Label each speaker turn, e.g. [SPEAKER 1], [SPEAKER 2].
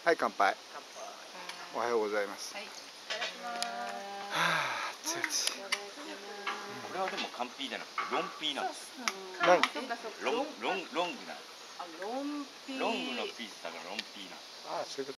[SPEAKER 1] はい、乾杯。
[SPEAKER 2] 乾杯。
[SPEAKER 1] おはようございます。
[SPEAKER 2] はい。いただきます。
[SPEAKER 1] はあ、熱い熱い。
[SPEAKER 3] これはでもカンピーじゃなくてロンピーなんです。
[SPEAKER 1] なん
[SPEAKER 3] ロングな。
[SPEAKER 2] あ、ロンピー。
[SPEAKER 3] ロングのピースだからロンピーなんです。
[SPEAKER 1] ああ、そういうこと。